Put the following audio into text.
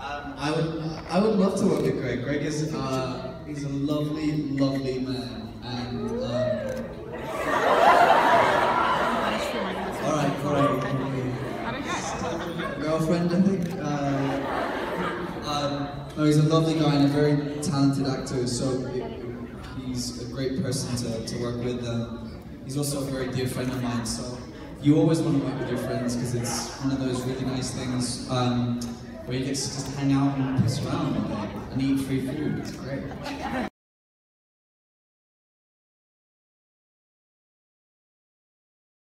I would love to work with Gregg. Gregg is he's a lovely man, and all right. Girlfriend, I think. No, he's a lovely guy and a very talented actor. So he's a great person to work with. He's also a very dear friend of mine. So you always want to work with your friends because it's one of those really nice things. Where you get to just hang out and piss around all day and eat free food. It's great.